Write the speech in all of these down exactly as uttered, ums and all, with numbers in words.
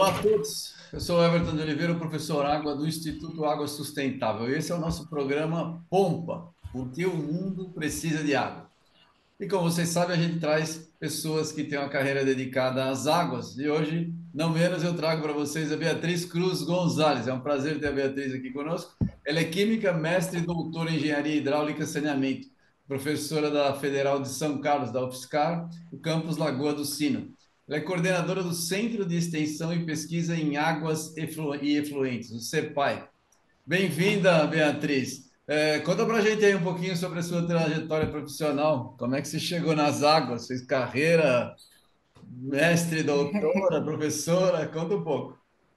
Olá a todos, eu sou o Everton de Oliveira, o professor Água do Instituto Água Sustentável. Esse é o nosso programa Pompa, porque o mundo precisa de água. E como vocês sabem, a gente traz pessoas que têm uma carreira dedicada às águas. E hoje, não menos, eu trago para vocês a Beatriz Cruz Gonzalez. É um prazer ter a Beatriz aqui conosco. Ela é química, mestre e doutora em engenharia hidráulica e saneamento, professora da Federal de São Carlos, da UFSCar, o campus Lagoa do Sino. Ela é coordenadora do Centro de Extensão e Pesquisa em Águas Eflu- e Efluentes, o CEPAI. Bem-vinda, Beatriz. É, conta pra gente aí um pouquinho sobre a sua trajetória profissional. Como é que você chegou nas águas? Fez carreira, mestre, doutora, professora? Conta um pouco.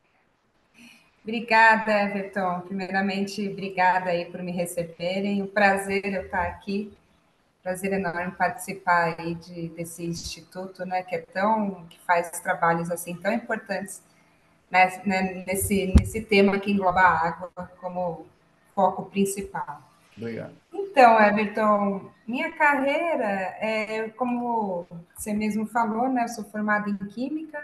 Obrigada, Everton. Primeiramente, obrigada aí por me receberem. Um prazer eu estar aqui. Prazer enorme participar aí de, desse instituto, né, que é tão, que faz trabalhos assim tão importantes, né, né, nesse nesse tema que engloba a água como foco principal. Obrigado. Então, Everton, minha carreira é como você mesmo falou, né, eu sou formada em química.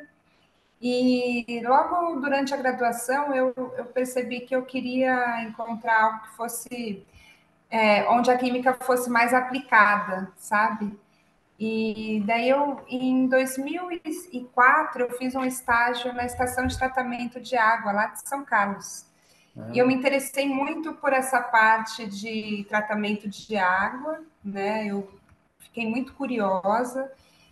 E logo durante a graduação eu, eu percebi que eu queria encontrar algo que fosse é, onde a química fosse mais aplicada, sabe? E daí eu, em dois mil e quatro, eu fiz um estágio na estação de tratamento de água lá de São Carlos. E eu Ah, me interessei muito por essa parte de tratamento de água, né? Eu fiquei muito curiosa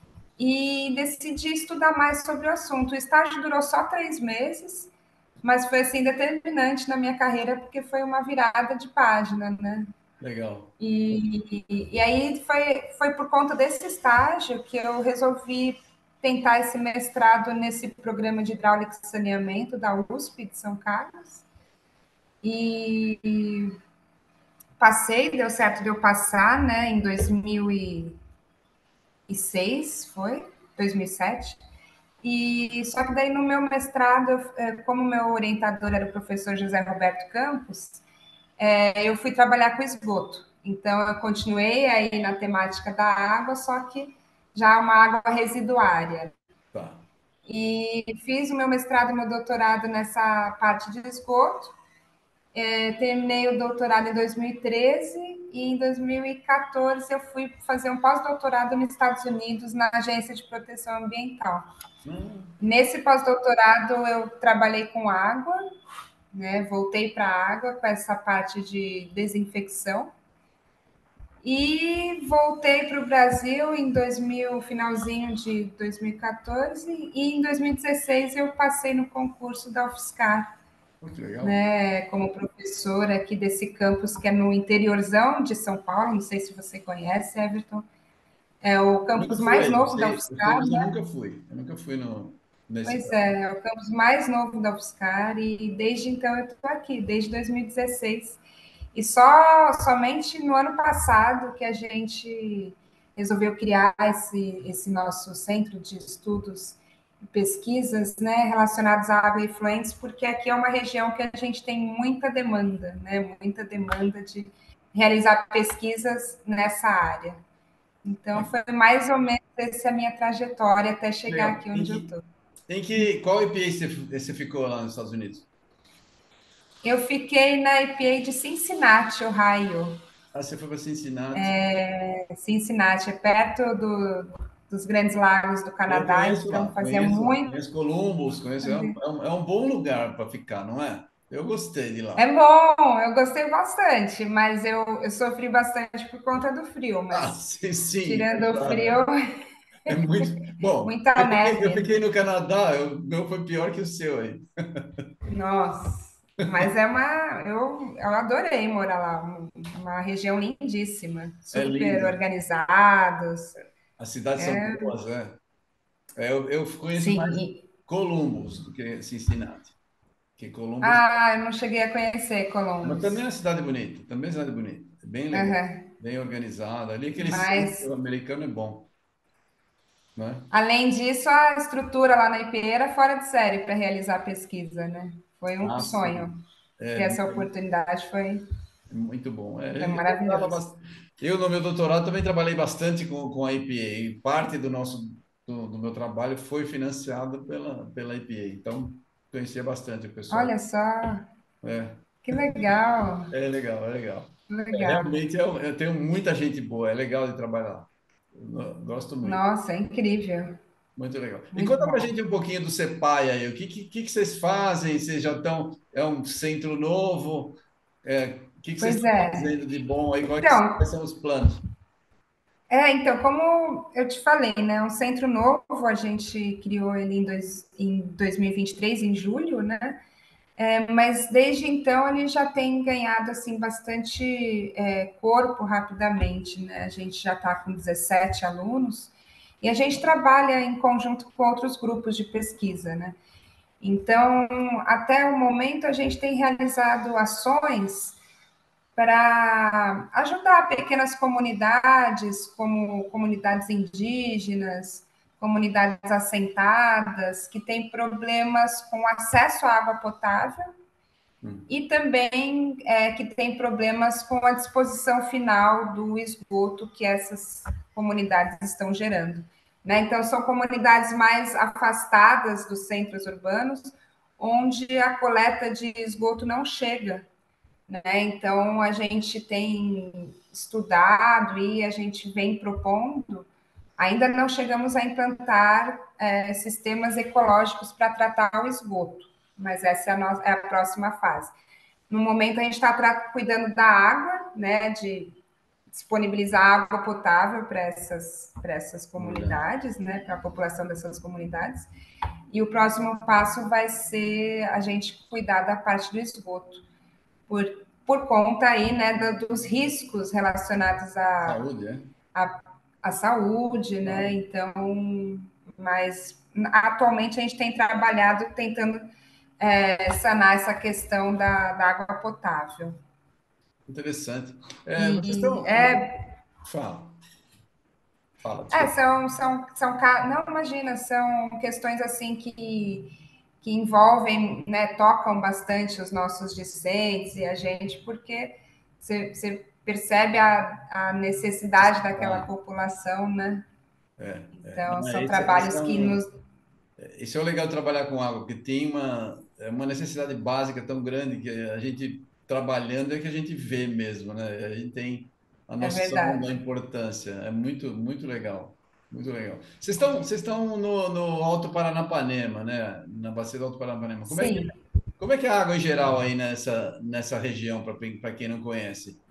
e decidi estudar mais sobre o assunto. O estágio durou só três meses, mas foi assim determinante na minha carreira porque foi uma virada de página, né? legal. E, e aí foi, foi por conta desse estágio que eu resolvi tentar esse mestrado nesse programa de hidráulica e saneamento da U S P de São Carlos. E, e passei, deu certo de eu passar, né, em dois mil e seis, foi? dois mil e sete. E só que daí no meu mestrado, como meu orientador era o professor José Roberto Campos, é, eu fui trabalhar com esgoto. Então eu continuei aí na temática da água, só que já uma água residuária. Tá. E fiz o meu mestrado e meu doutorado nessa parte de esgoto. É, terminei o doutorado em dois mil e treze e em dois mil e quatorze eu fui fazer um pós-doutorado nos Estados Unidos na Agência de Proteção Ambiental. Hum, Nesse pós-doutorado eu trabalhei com água, né? Voltei para a água com essa parte de desinfecção e voltei para o Brasil em dois mil, finalzinho de dois mil e quatorze e em dois mil e dezesseis eu passei no concurso da UFSCar, pô, que legal. né? Como professora aqui desse campus que é no interiorzão de São Paulo. Não sei se você conhece, Everton. É o Nunca campus fui mais aí, eu novo da sei, eu sei, UFSCar, mas eu né? nunca fui. Eu nunca fui no, nesse Pois caso. é, é o campus mais novo da UFSCar e desde então eu estou aqui, desde dois mil e dezesseis. E só somente no ano passado que a gente resolveu criar esse, esse nosso centro de estudos e pesquisas, né, relacionados à água e efluentes, porque aqui é uma região que a gente tem muita demanda, né, muita demanda de realizar pesquisas nessa área. Então foi mais ou menos essa a minha trajetória até chegar Legal. aqui Em onde eu que, estou. em que, qual I P A você, você ficou lá nos Estados Unidos? Eu fiquei na I P A de Cincinnati, Ohio. Ah, você foi para Cincinnati. Cincinnati é perto do, dos Grandes Lagos do Eu Canadá, conheço então lá, fazia conheço lá, muito. conheço Columbus, conheço, é um, é um, é um bom lugar para ficar, não é? Eu gostei de É lá. bom, eu gostei bastante, mas eu, eu sofri bastante por conta do frio, Ah, mas sim, sim, tirando é o claro, frio, é, é muito bom. muita Eu fiquei, eu neve. fiquei no Canadá, eu- o meu foi pior que o seu aí. Nossa, mas é uma. Eu, eu adorei morar lá, um- uma região lindíssima, É super linda, organizados. as cidades são boas, é. É, eu, eu conheço Sim. mais e- Columbus do que Cincinnati, que Columbus, Ah, eu não cheguei a conhecer mas também é Columbus. uma cidade bonita, também é uma cidade bonita, é bem legal, Aham. bem organizada. Ali aquele Mas centro americano é bom, né? além disso, a estrutura lá na I P E era fora de série para realizar a pesquisa, né? Foi um Ah, sonho. sim. É, Ter essa oportunidade foi, é muito bom. É, foi eu, trabalhava maravilhoso. bas- eu, no meu doutorado, também trabalhei bastante com, com a I P A. E parte do nosso do, do meu trabalho foi financiado pela, pela E P A. Então, conhecia bastante o pessoal. Olha só, É, que legal, é legal, é legal. É, legal. realmente, eu, eu tenho muita gente boa, é legal de trabalhar lá. Eu gosto muito. Nossa, é incrível, Muito legal. E muito conta pra bom. gente um pouquinho do CEPAI aí. O que, que, que vocês fazem? Vocês já estão. É um centro novo? É, o que, que vocês Pois estão é. fazendo de bom aí? Quais, que- Então, quais são os planos? é, então, como eu te falei, né, um centro novo, a gente criou ele em, dois, em dois mil e vinte e três, em julho, né? É, mas desde então ele já tem ganhado assim bastante é, corpo rapidamente, né? A gente já está com dezessete alunos e a gente trabalha em conjunto com outros grupos de pesquisa, né? Então, até o momento a gente tem realizado ações para ajudar pequenas comunidades, como comunidades indígenas, comunidades assentadas, que têm problemas com acesso à água potável Hum, e também é, que tem problemas com a disposição final do esgoto que essas comunidades estão gerando. Né? Então, são comunidades mais afastadas dos centros urbanos, onde a coleta de esgoto não chega. Né? Então, a gente tem estudado e a gente vem propondo. Ainda não chegamos a implantar é, sistemas ecológicos para tratar o esgoto, mas essa é a, nossa, é a próxima fase. No momento, a gente está cuidando da água, né, de disponibilizar água potável para essas, para essas verdade. comunidades, né, para a população dessas comunidades. E o próximo passo vai ser a gente cuidar da parte do esgoto, por, por conta aí, né, do, dos riscos relacionados à, Saúde, é? à, à saúde, né? Claro. Então, mas atualmente a gente tem trabalhado tentando é, sanar essa questão da, da água potável. Interessante. É, vocês E estão. é, Fala, fala, é desculpa. são, são, são, não imagina, são questões assim que, que envolvem, né, tocam bastante os nossos discentes e a gente, porque você, você percebe a, a necessidade daquela Necessidade. população, né? É, é. Então, Não, é, são esse, esse trabalhos é que um, nos. Isso é o legal de trabalhar com água, porque tem uma, é uma necessidade básica tão grande que a gente trabalhando é que a gente vê mesmo, né? A gente tem a É noção da verdade. importância. É muito, muito legal. Muito legal. Vocês estão, vocês estão no, no Alto Paranapanema, né? Na bacia do Alto Paranapanema. Como é que, Sim. como é que é a água em geral aí nessa, nessa região, para quem não conhece?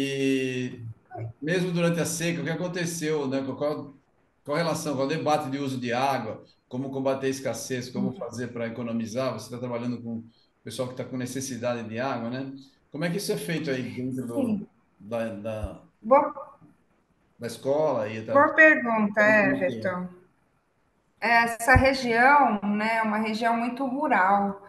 E mesmo durante a seca, o que aconteceu, né? Qual, qual a relação, qual o debate de uso de água, como combater a escassez, como fazer para economizar? Você está trabalhando com o pessoal que está com necessidade de água, né? Como é que isso é feito aí dentro do, Sim. da, da, Boa, da escola e tal? boa pergunta, Como é que é? Everton. Essa região, né, é uma região muito rural.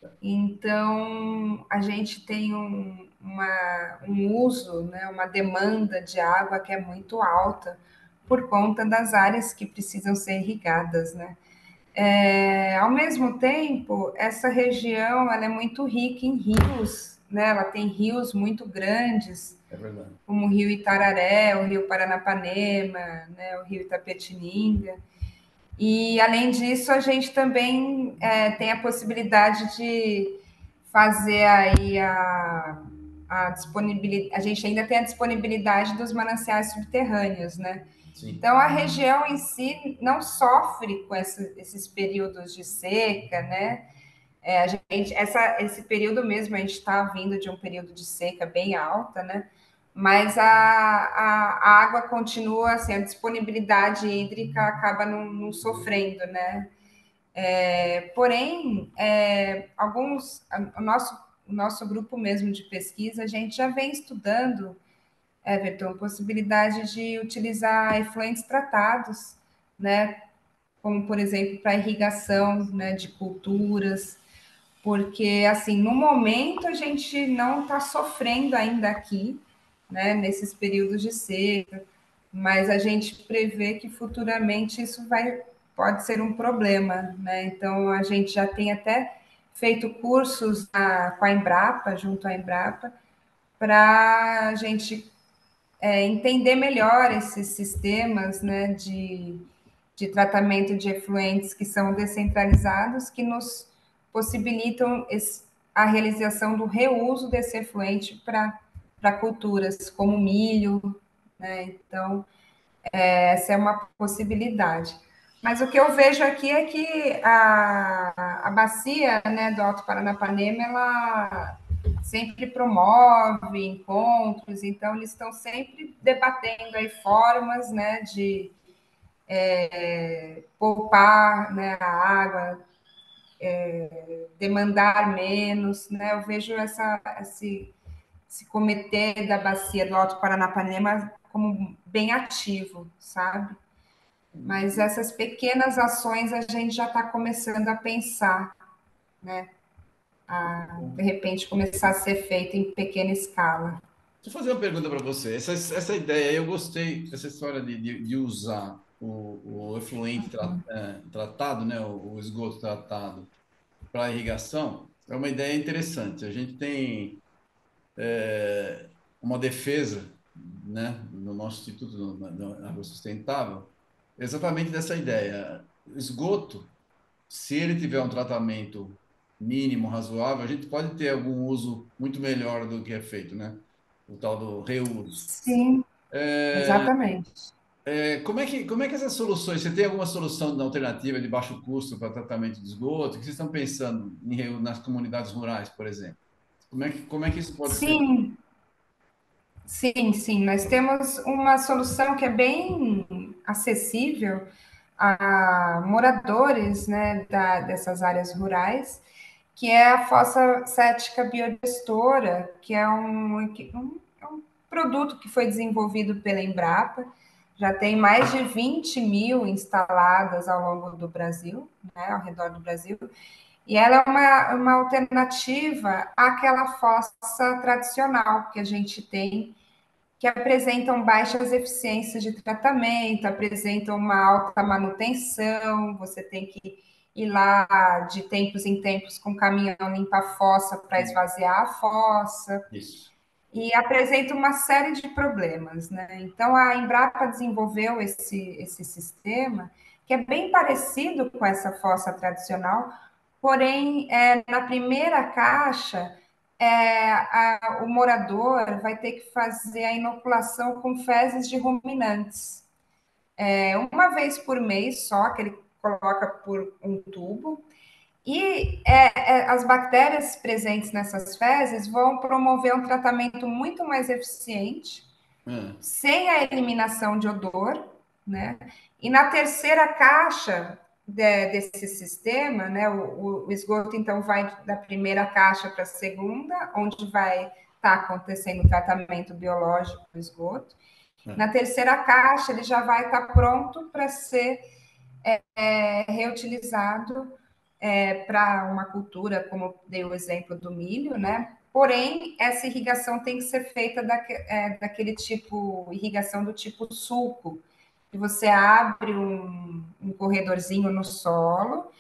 Então, a gente tem um, uma, um uso, né, uma demanda de água que é muito alta por conta das áreas que precisam ser irrigadas, né? É, ao mesmo tempo, essa região ela é muito rica em rios, né? Ela tem rios muito grandes, É verdade. como o rio Itararé, o rio Paranapanema, né, o rio Itapetininga. E, além disso, a gente também é, tem a possibilidade de fazer aí a, a disponibilidade. A gente ainda tem a disponibilidade dos mananciais subterrâneos, né? Sim. Então, a região em si não sofre com esse, esses períodos de seca, né? É, a gente, essa, esse período mesmo, a gente está vindo de um período de seca bem alta, né? Mas a, a, a água continua, assim, a disponibilidade hídrica acaba não, não sofrendo, né? É, porém, é, alguns, o nosso, o nosso grupo mesmo de pesquisa, a gente já vem estudando, Everton, possibilidade de utilizar efluentes tratados, né? Como, por exemplo, para irrigação, né, de culturas, porque, assim, no momento a gente não está sofrendo ainda aqui, né, nesses períodos de seca, mas a gente prevê que futuramente isso vai, pode ser um problema, né? Então, a gente já tem até feito cursos na, com a Embrapa, junto à Embrapa, para a gente é, entender melhor esses sistemas, né, de, de tratamento de efluentes que são descentralizados, que nos possibilitam esse, a realização do reuso desse efluente para culturas como milho, né? Então, essa é uma possibilidade. Mas o que eu vejo aqui é que a, a bacia, né, do Alto Paranapanema, ela sempre promove encontros, então eles estão sempre debatendo aí formas, né, de é, poupar, né, a água, é, demandar menos, né? Eu vejo essa, esse, esse comitê da bacia do Alto Paranapanema como bem ativo, sabe? Mas essas pequenas ações a gente já está começando a pensar, né? A, de repente, começar a ser feita em pequena escala. Deixa eu fazer uma pergunta para você. Essa, essa ideia, eu gostei, essa história de, de, de usar o, o efluente tra, é, tratado, né, o, o esgoto tratado para irrigação, é uma ideia interessante. A gente tem é, uma defesa, né, no nosso Instituto da Água Sustentável, exatamente dessa ideia. O esgoto, se ele tiver um tratamento mínimo, razoável, a gente pode ter algum uso muito melhor do que é feito, né? O tal do reuso. Sim, exatamente. É, como é que, como é que essas soluções, você tem alguma solução alternativa de baixo custo para tratamento de esgoto? O que vocês estão pensando em, reu- nas comunidades rurais, por exemplo? Como é que, como é que isso pode ser? Sim, sim, sim. Nós temos uma solução que é bem acessível a moradores, né, da, dessas áreas rurais, que é a fossa cética biodigestora, que é um, um, é um produto que foi desenvolvido pela Embrapa, já tem mais de vinte mil instaladas ao longo do Brasil, né, ao redor do Brasil, e ela é uma, uma alternativa àquela fossa tradicional que a gente tem, que apresentam baixas eficiências de tratamento, apresentam uma alta manutenção, você tem que ir lá de tempos em tempos com o caminhão limpar a fossa para esvaziar a fossa, Isso. e apresenta uma série de problemas, né? Então a Embrapa desenvolveu esse, esse sistema que é bem parecido com essa fossa tradicional, porém é, na primeira caixa é, a, o morador vai ter que fazer a inoculação com fezes de ruminantes. É, uma vez por mês só, que ele coloca por um tubo, e é, é, as bactérias presentes nessas fezes vão promover um tratamento muito mais eficiente, É. sem a eliminação de odor, né? E na terceira caixa de, desse sistema, né, o, o, esgoto então vai da primeira caixa para a segunda, onde vai estar tá acontecendo o tratamento biológico do esgoto. É. Na terceira caixa, ele já vai estar tá pronto para ser é, é, reutilizado é, para uma cultura, como dei o exemplo do milho, né? Porém, essa irrigação tem que ser feita da, é, daquele tipo, irrigação do tipo sulco, que você abre um, um corredorzinho no solo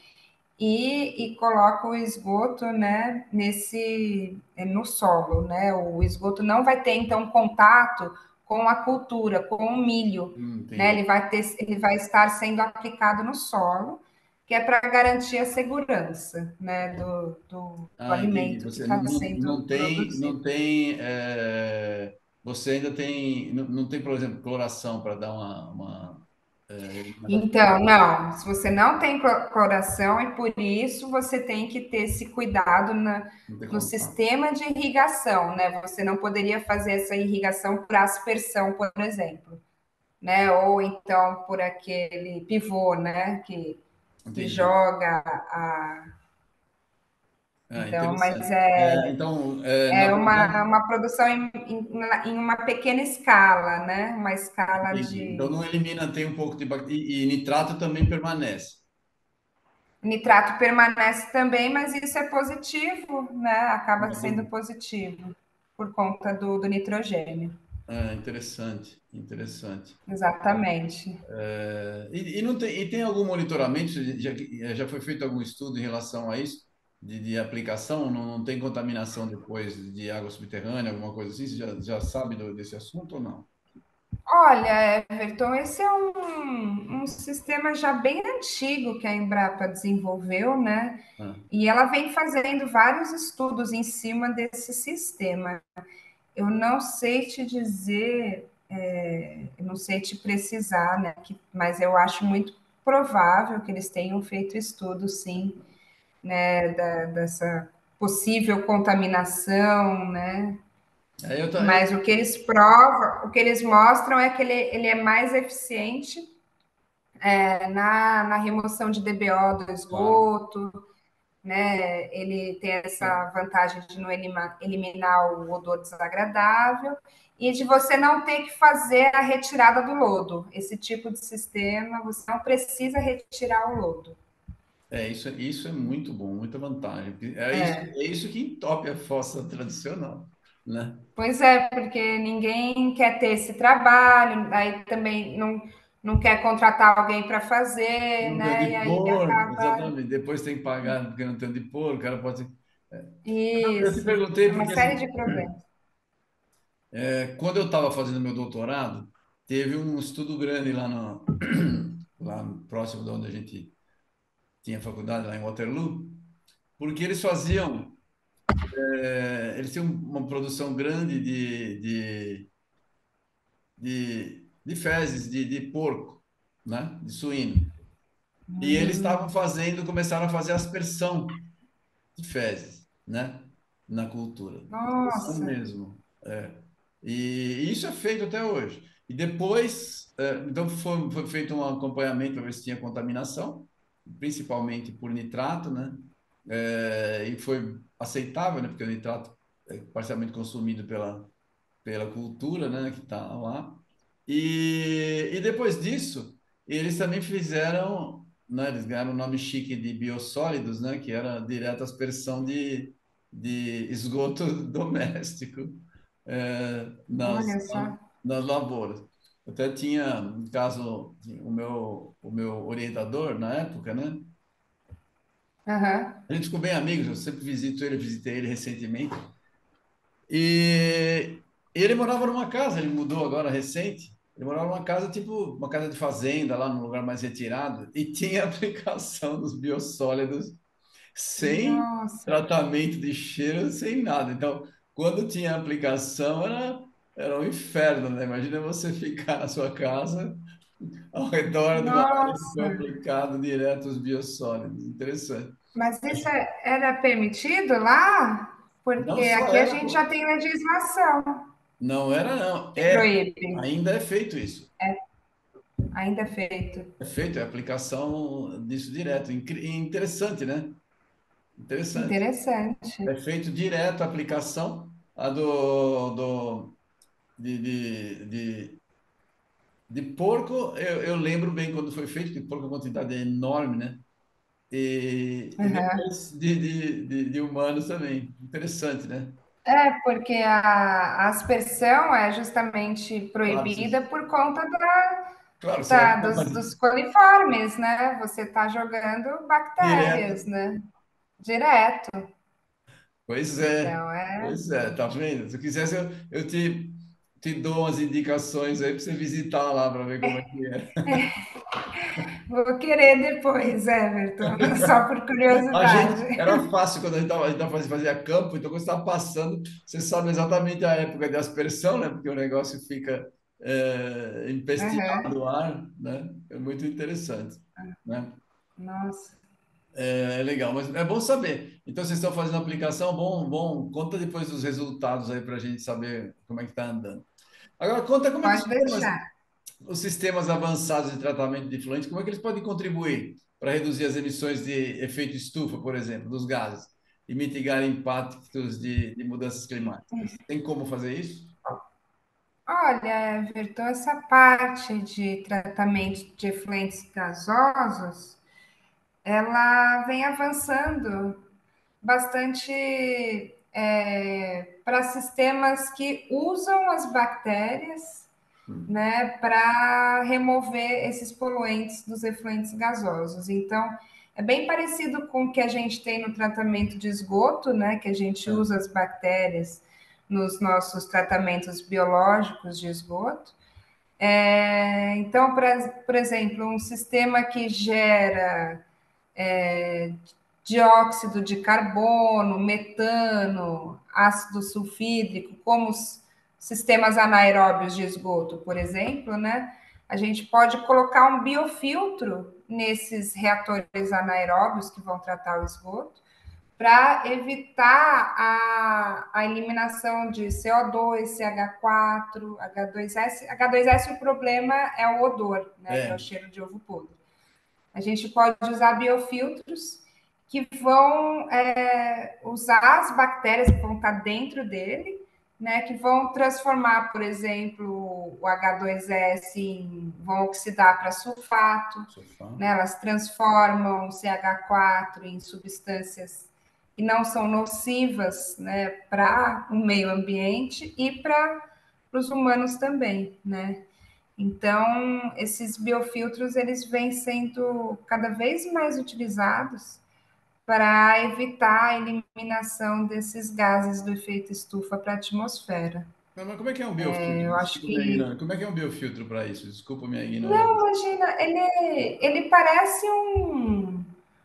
e, e coloca o esgoto, né, nesse, no solo, né? O esgoto não vai ter, então, contato com a cultura, com o milho, Hum, né? entendi. Ele vai ter, ele vai estar sendo aplicado no solo, que é para garantir a segurança, né, do, do, do Ah, entendi. alimento que Você está não, não, sendo não tem, produzido. não tem, é, você ainda tem, não, não tem, por exemplo, cloração para dar uma, uma é, eliminação. Então, não, se você não tem coração, e por isso você tem que ter esse cuidado na, Não tem no contato. sistema de irrigação, né? Você não poderia fazer essa irrigação por aspersão, por exemplo, né? Ou então por aquele pivô, né? Que, que Entendi. joga a. Ah, Então, mas interessante. é, É, então, é, na é uma, verdade, uma produção em, em, em uma pequena escala, né? Uma escala entendi. Então, não de. elimina, tem um pouco de bactéria. E, e nitrato também permanece. Nitrato permanece também, mas isso é positivo, né? Acaba Uma sendo dúvida. positivo por conta do, do nitrogênio. Ah, interessante, interessante. Exatamente. É, e, e não tem, e tem algum monitoramento? Já, já foi feito algum estudo em relação a isso? De, de aplicação? Não, não tem contaminação depois de água subterrânea, alguma coisa assim? Você já, já sabe do- desse assunto ou não? Olha, Everton, esse é um, um sistema já bem antigo que a Embrapa desenvolveu, né? Ah, E ela vem fazendo vários estudos em cima desse sistema. Eu não sei te dizer, é, eu não sei te precisar, né? que- mas eu acho muito provável que eles tenham feito estudos, sim, né, da- dessa possível contaminação, né? aí eu, ta- eu, Mas o que eles provam, o que eles mostram é que ele, ele é mais eficiente é, na, na remoção de D B O do claro. esgoto, né? Ele tem É, essa vantagem de não elima- eliminar o odor desagradável e de você não ter que fazer a retirada do lodo. Esse tipo de sistema, você não precisa retirar o lodo. é, isso, isso é muito bom, muita vantagem. É isso, é isso que entope a fossa tradicional, né? Pois é, porque ninguém quer ter esse trabalho, aí também não, não quer contratar alguém para fazer, Não tem né? E onde aí pôr, acaba exatamente. Depois tem que pagar porque não tem onde pôr, o cara pode. Eu te isso, perguntei é uma porque, série assim, de problemas. é, quando eu estava fazendo meu doutorado, teve um estudo grande lá, no, lá próximo de onde a gente tinha faculdade, lá em Waterloo, porque eles faziam, é, eles tinham uma produção grande de, de, de, de fezes, de, de porco, né? De suíno. E eles estavam fazendo, começaram a fazer aspersão de fezes, né? Na cultura. Aspersão Nossa, mesmo. É. E isso é feito até hoje. E depois, é, então foi, foi feito um acompanhamento para ver se tinha contaminação, principalmente por nitrato, né? É, e foi aceitável, né? Porque o nitrato é parcialmente consumido pela, pela cultura, né? Que está lá. E, e depois disso, eles também fizeram, né? Eles ganharam o nome chique de biossólidos, né? Que era direta aspersão de, de esgoto doméstico é, nas, olha só. nas lavouras. Até tinha, no caso, o meu, o meu orientador na época, né? Aham. A gente ficou bem amigos, eu sempre visito ele, visitei ele recentemente. E ele morava numa casa, ele mudou agora recente. Ele morava numa casa, tipo, uma casa de fazenda, lá num lugar mais retirado, e tinha aplicação dos biossólidos sem Nossa, tratamento de cheiro, sem nada. Então, quando tinha aplicação, era, era um inferno, né? Imagina você ficar na sua casa ao redor de uma área que foi nossa. aplicado direto os biossólidos. Interessante. Mas isso é- era permitido lá? Porque Não só aqui a era, gente já pô. tem legislação Não era, não. que É, proíbe. ainda é feito isso. Ainda é feito. É feito, é aplicação disso direto. Incri- Interessante, né? Interessante. Interessante. É feito direto a aplicação a do, do, de, de, de, de porco. Eu, eu lembro bem quando foi feito, que porco a quantidade é enorme, né? E, e Aham. depois de, de, de, de humanos também. Interessante, né? É, porque a, a aspersão é justamente Claro, proibida você, por conta da, claro, você vai da- ficar dos, dos coliformes, né? Você está jogando bactérias, direto. né? Direto. Pois é, Então, é. pois é, tá vendo? Se eu quisesse, eu, eu te, te dou umas indicações aí para você visitar lá para ver como é que é. Vou querer depois, Everton, só por A curiosidade. gente, era fácil quando a gente tava, a gente tava fazendo, fazia campo, então quando você estava passando, você sabe exatamente a época de aspersão, né? Porque o negócio fica é, Aham. empesteado o ar, né? É muito interessante, né? Nossa. É, é legal, mas é bom saber. Então, vocês estão fazendo a aplicação, bom, bom, conta depois dos resultados aí para a gente saber como é que está andando. Agora, conta como é que os Pode sistemas, deixar. os sistemas avançados de tratamento de efluentes, como é que eles podem contribuir para reduzir as emissões de efeito estufa, por exemplo, dos gases, e mitigar impactos de, de mudanças climáticas? Tem como fazer isso? Olha, Everton, essa parte de tratamento de efluentes gasosos, ela vem avançando bastante é, para sistemas que usam as bactérias, Hum, né, para remover esses poluentes dos efluentes gasosos. Então, é bem parecido com o que a gente tem no tratamento de esgoto, né, que a gente é. usa as bactérias nos nossos tratamentos biológicos de esgoto. É, então, pra, por exemplo, um sistema que gera dióxido de carbono, metano, ácido sulfídrico, como os sistemas anaeróbios de esgoto, por exemplo, né? A gente pode colocar um biofiltro nesses reatores anaeróbios que vão tratar o esgoto, para evitar a, a eliminação de C O dois, C H quatro, H dois S. H dois S, o problema é o odor, né, que é o É, cheiro de ovo podre. A gente pode usar biofiltros que vão é, usar as bactérias que vão estar dentro dele, né, que vão transformar, por exemplo, o H dois S em, vão oxidar para sulfato, sofá. né, elas transformam o C H quatro em substâncias que não são nocivas, né, para o meio ambiente e para os humanos também, né? Então, esses biofiltros eles vêm sendo cada vez mais utilizados para evitar a eliminação desses gases do efeito estufa para a atmosfera. Mas mas como é que é um biofiltro? Eu acho Desculpa minha que, ignorância. Como é que é um biofiltro para isso? Desculpa minha não, ignorância. imagina, ele, ele parece um,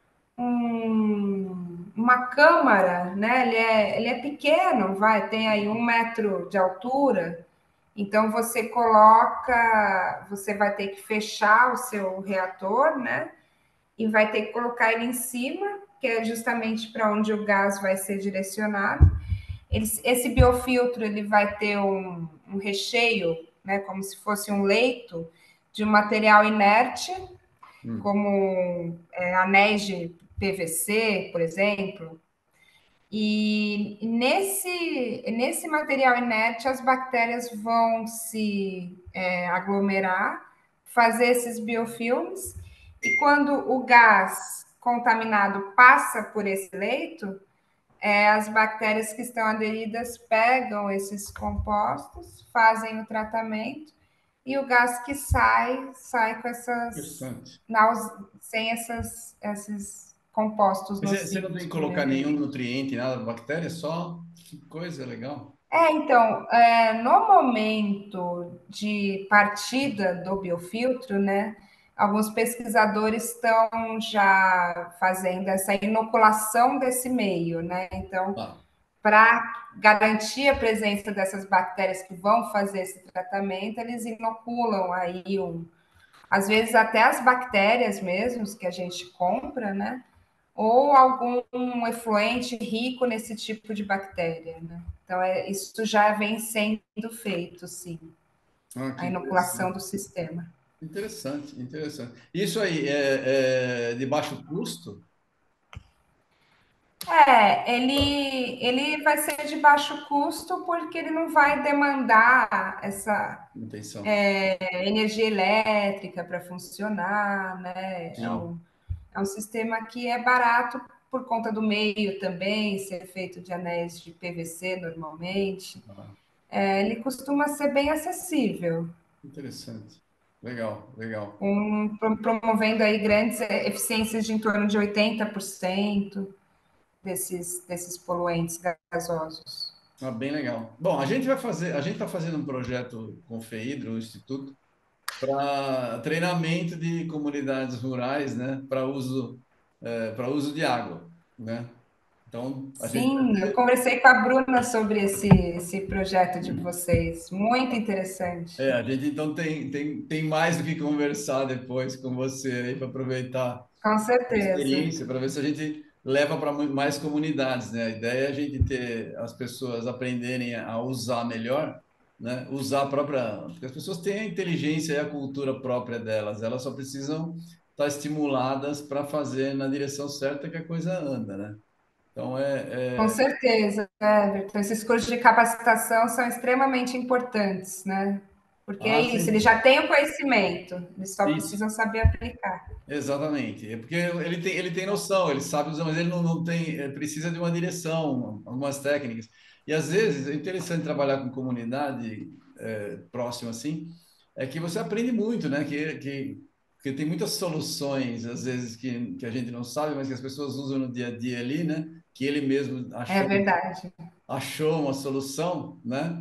um- uma câmara, né? Ele é, ele é pequeno, vai, tem aí um metro de altura. Então você coloca, você vai ter que fechar o seu reator, né? E vai ter que colocar ele em cima, que é justamente para onde o gás vai ser direcionado. Ele, esse biofiltro ele vai ter um, um recheio, né? Como se fosse um leito de um material inerte, Hum. como é, anéis de P V C, por exemplo. E nesse, nesse material inerte, as bactérias vão se é, aglomerar, fazer esses biofilmes, e quando o gás contaminado passa por esse leito, é, as bactérias que estão aderidas pegam esses compostos, fazem o tratamento, e o gás que sai, sai com essas, Interessante. sem essas, esses compostos Mas Você você não tem nocivos que para o meio colocar nenhum ambiente. nutriente, nada da bactéria, só que coisa legal. É, então, é, no momento de partida do biofiltro, né, alguns pesquisadores estão já fazendo essa inoculação desse meio, né? Então, Ah, para garantir a presença dessas bactérias que vão fazer esse tratamento, eles inoculam aí um, às vezes até as bactérias mesmos que a gente compra, né? Ou algum efluente rico nesse tipo de bactéria, né? Então, é, isso já vem sendo feito, sim, ah, que a inoculação interessante. do sistema. Interessante, interessante. Isso aí é, é de baixo custo? É, ele, ele vai ser de baixo custo porque ele não vai demandar essa Manutenção. é, energia elétrica para funcionar, né? É Sim. um, é um sistema que é barato por conta do meio também, ser feito de anéis de P V C normalmente. Ah, É, ele costuma ser bem acessível, interessante. Legal, legal. um, promovendo aí grandes é, eficiências de em torno de oitenta por cento desses, desses poluentes gasosos. Ah, bem legal. Bom, a gente vai fazer, a gente está fazendo um projeto com o FEIDRO, o Instituto, para treinamento de comunidades rurais, né, para uso, para uso de água, né? Então, a gente vai Sim, eu ter, conversei com a Bruna sobre esse, esse projeto de vocês, muito interessante. é, a gente então tem, tem, tem mais do que conversar depois com você aí para aproveitar Com a certeza. experiência, para ver se a gente leva para mais comunidades, né? A ideia é a gente ter as pessoas aprenderem a usar melhor, né? Usar a própria, porque as pessoas têm a inteligência e a cultura própria delas, elas só precisam estar estimuladas para fazer na direção certa que a coisa anda, né? Então Com é, é certeza, Everton. Esses cursos de capacitação são extremamente importantes, né? Porque é ah, isso, eles sim, já têm o conhecimento, eles só isso. precisam saber aplicar. Exatamente. É porque ele tem, ele tem noção, ele sabe usar, mas ele não, não tem, ele precisa de uma direção, algumas técnicas. E às vezes é interessante trabalhar com comunidade é, próxima assim, é que você aprende muito, né? Que, que, que tem muitas soluções, às vezes, que, que a gente não sabe, mas que as pessoas usam no dia a dia ali, né? Que ele mesmo É achou, verdade. achou uma solução, né?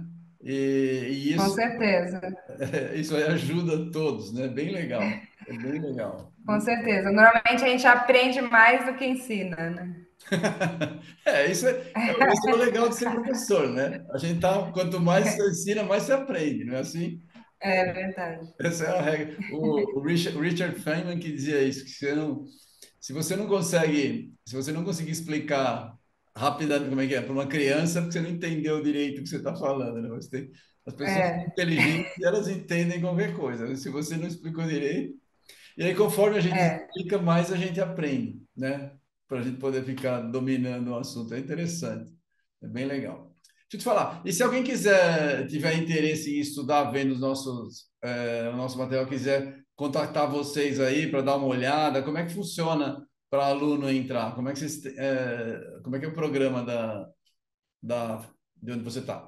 E, e Com isso, certeza, isso aí ajuda todos, né? Bem legal. É bem legal. com Muito bom. certeza. Normalmente a gente aprende mais do que ensina, né? É, isso é, é- esse é o legal de ser professor, né? A gente tá, quanto mais você ensina, mais você aprende, não é assim? É verdade. Essa é a regra. O, o Richard, Richard Feynman que dizia isso, que você não, se você não consegue, se você não conseguir explicar rapidamente como é que é para uma criança, é porque você não entendeu direito o que você está falando, né? Você tem, as pessoas são É, inteligentes e elas entendem qualquer coisa, né? Se você não explicou direito, e aí conforme a gente é. explica, mais a gente aprende, né? Para a gente poder ficar dominando o assunto. É interessante, é bem legal. Deixa eu te falar, e se alguém quiser, tiver interesse em estudar, vendo os nossos, eh, o nosso material, quiser contactar vocês aí para dar uma olhada, como é que funciona para aluno entrar? Como é que vocês, eh, como é que é o programa da, da, de onde você está?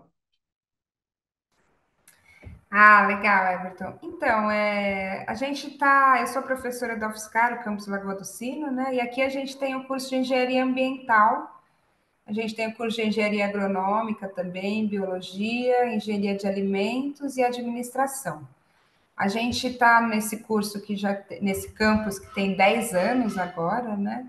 Ah, legal, Everton. Então, é, a gente tá. Eu sou professora da UFSCar, o campus Lagoa do Sino, né? E aqui a gente tem o curso de engenharia ambiental, a gente tem o curso de engenharia agronômica também, biologia, engenharia de alimentos e administração. A gente está nesse curso que já nesse campus que tem dez anos agora, né?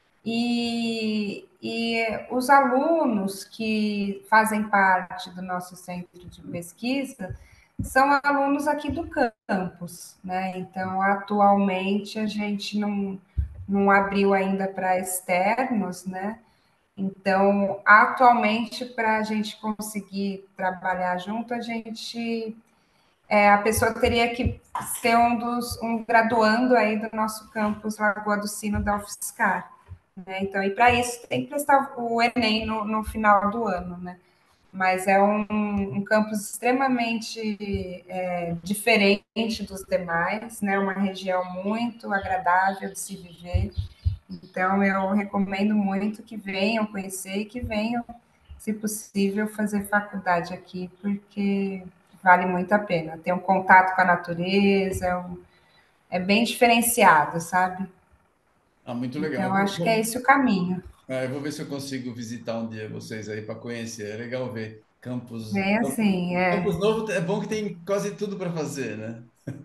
E, e os alunos que fazem parte do nosso centro de pesquisa são alunos aqui do campus, né? Então, atualmente, a gente não, não abriu ainda para externos, né? Então, atualmente, para a gente conseguir trabalhar junto, a gente, é, a pessoa teria que ser um dos um graduando aí do nosso campus Lagoa do Sino da UFSCar, né? Então, e para isso tem que prestar o Enem no, no final do ano, né? Mas é um, um campus extremamente é, diferente dos demais, né? Uma região muito agradável de se viver. Então, eu recomendo muito que venham conhecer e que venham, se possível, fazer faculdade aqui, porque vale muito a pena. Ter um contato com a natureza, é, um, é bem diferenciado, sabe? Ah, muito legal. Então, Vou, acho que é vou- esse o caminho. ah, eu vou ver se eu consigo visitar um dia vocês aí para conhecer. É legal ver campos. Bem assim, Campos é. Novo é bom que tem quase tudo para fazer, né?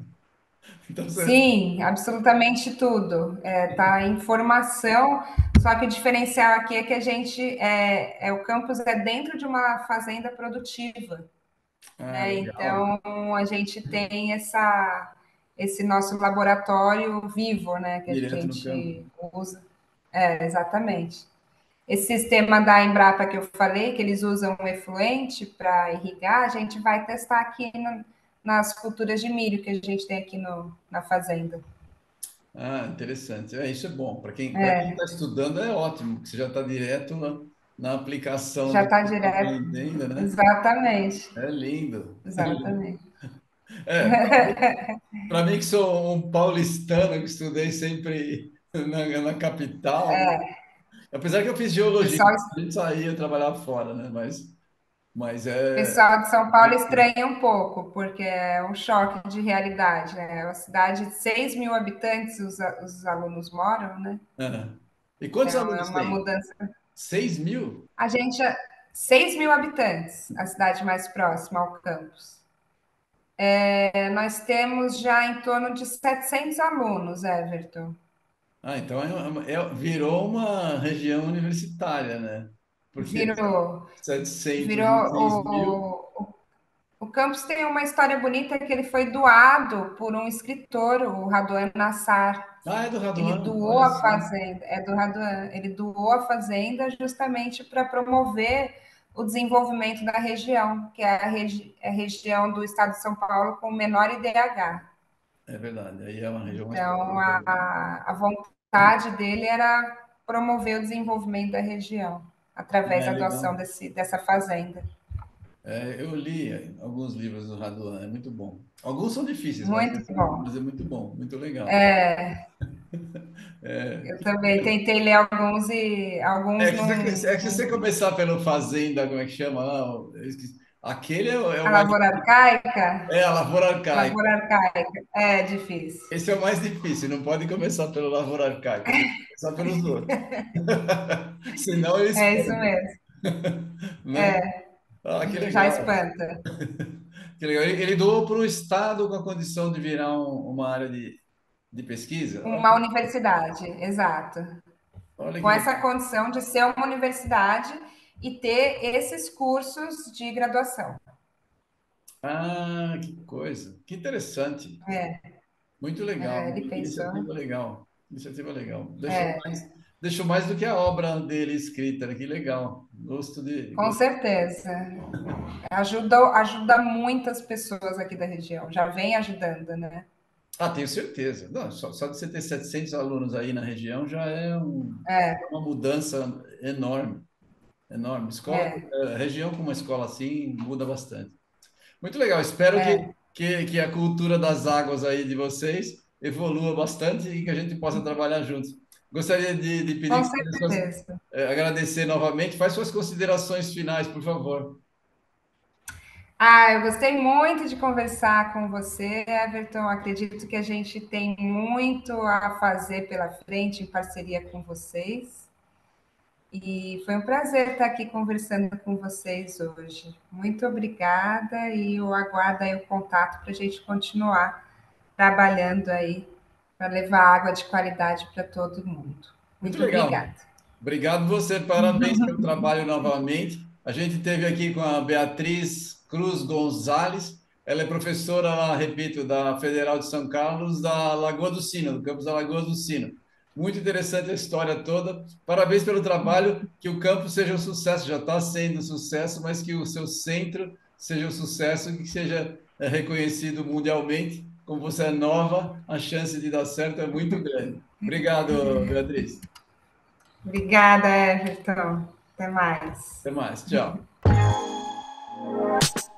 Então, você... Sim, absolutamente tudo. É, tá em formação, só que o diferencial aqui é que a gente é, é o campus é dentro de uma fazenda produtiva, Ah, né? legal. Então a gente tem essa esse nosso laboratório vivo, né? Que a Direto no campo. gente usa. É, exatamente. Esse sistema da Embrapa que eu falei, que eles usam o efluente para irrigar, a gente vai testar aqui no- nas culturas de milho que a gente tem aqui no, na fazenda. Ah, interessante. É, isso é bom. Para quem para quem está estudando é ótimo, porque você já está direto na, na aplicação Já do que está você está direto. aprendendo, né? Exatamente. É lindo. Exatamente. É, para mim que sou um paulistano, que estudei sempre na, na capital, né? Apesar que eu fiz geologia, Pessoal, a gente saía trabalhar fora, né? Mas, mas é. pessoal de São Paulo estranha um pouco, porque é um choque de realidade, né? É uma cidade de seis mil habitantes, os, os alunos moram, né? Ah. E quantos Então é alunos uma tem? mudança. Seis mil? A gente é seis mil habitantes, a cidade mais próxima ao campus. É, nós temos já em torno de setecentos alunos, Everton. Ah, então é, uma- é- virou uma região universitária, né? Porque Virou, setecentos virou e seis mil. o, o campus tem uma história bonita que ele foi doado por um escritor, o Raduan Nassar. Ah, é do Ele Raduan, doou olha a só. fazenda, é do Raduan, ele doou a fazenda justamente para promover o desenvolvimento da região, que é a, regi é a região do estado de São Paulo com menor I D H. É verdade, aí é uma região mais Então, pobre. a, a vontade dele era promover o desenvolvimento da região através É da doação legal. desse, dessa fazenda. É, eu li alguns livros do Raduan, é muito bom. Alguns são difíceis, mas, Muito bom. mas é muito bom, muito legal. É, Eu também tentei ler alguns e é alguns que, você, não. é que se você começar pelo Fazenda, como é que chama lá? Eu esqueci. Aquele é, o é o A mais. lavoura arcaica? É a Lavoura Arcaica. Lavoura arcaica. É difícil. Esse é o mais difícil, não pode começar pelo Lavoura Arcaica, tem que começar pelos outros. Senão eles É isso perdem, mesmo. né? Ah, que e já legal. espanta. Que legal. Ele, ele doou para o Estado com a condição de virar um- uma área de, de pesquisa? Olha, Uma universidade, exato. olha Com que essa legal. condição de ser uma universidade e ter esses cursos de graduação. Ah, que coisa. Que interessante. É, Muito legal. é, ele Que pensou. iniciativa legal. Iniciativa legal. Deixou É, mais, deixou mais do que a obra dele escrita, né? Que legal. Gosto de. com Gosto. certeza. Ajuda, ajuda muitas pessoas aqui da região. Já vem ajudando, né? Ah, tenho certeza. Não, só, só de você ter setecentos alunos aí na região já é um- uma mudança enorme. Enorme. Escola, É, eh, região com uma escola assim muda bastante. Muito legal. Espero que, é, que, que a cultura das águas aí de vocês evolua bastante e que a gente possa trabalhar juntos. Gostaria de, de pedir com que você fizesse suas, certeza. eh, agradecer novamente. Faz suas considerações finais, por favor. Ah, eu gostei muito de conversar com você, Everton. Acredito que a gente tem muito a fazer pela frente em parceria com vocês. E foi um prazer estar aqui conversando com vocês hoje. Muito obrigada e eu aguardo aí o contato para a gente continuar trabalhando aí para levar água de qualidade para todo mundo. Muito Muito legal. obrigada. Obrigado você, parabéns pelo trabalho novamente. A gente teve aqui com a Beatriz Cruz Gonzalez, ela é professora lá, repito, da Federal de São Carlos, da Lagoa do Sino, do campus da Lagoa do Sino. Muito interessante a história toda. Parabéns pelo trabalho, que o campus seja um sucesso, já está sendo um sucesso, mas que o seu centro seja um sucesso e que seja é, reconhecido mundialmente. Como você é nova, a chance de dar certo é muito grande. Obrigado, Beatriz. Obrigada, Everton. Até mais. Até mais. Tchau.